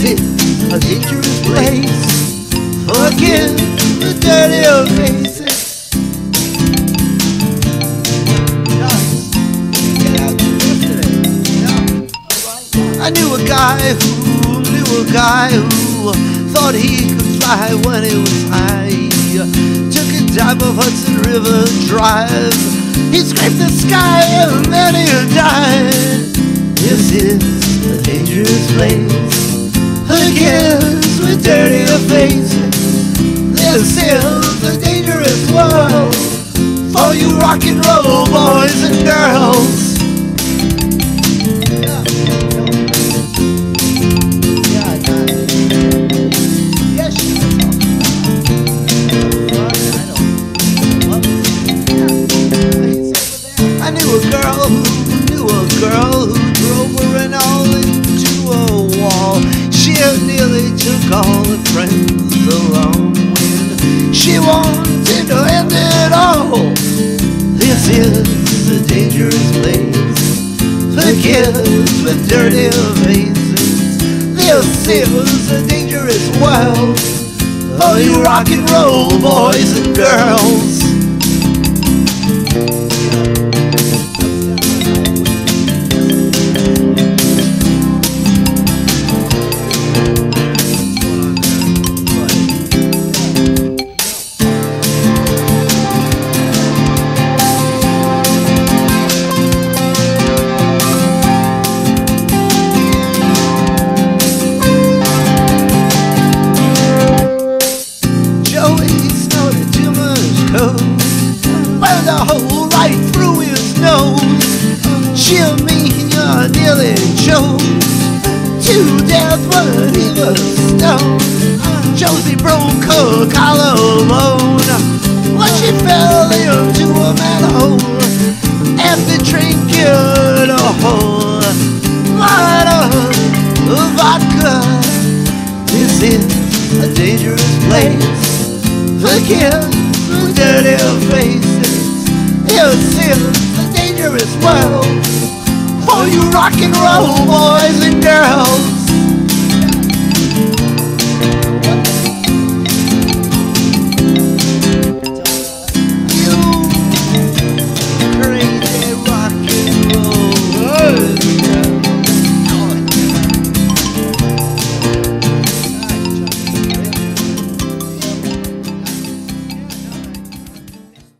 is a dangerous place. Forgive the dirty old faces. I knew a guy who thought he could fly when he was high. Took a dive of Hudson River Drive. He scraped the sky and then he died. This is a dangerous place. The kids with dirtier faces. This is a dangerous world for you rock and roll boys and girls. I knew a girl who drove her and all into a wall. She nearly took all her friends along when she wanted to end it all. This is a dangerous place for kids with dirty faces. This is a dangerous world for you rock and roll boys and girls. Burned a hole right through his nose. Jimmy nearly choked to death when he was stoned. Josie broke her collarbone when she fell into a manhole, and the train killed a whole lot of vodka. This is a dangerous place for kids with dirty faces. This is a dangerous world for you rock and roll boys and girls.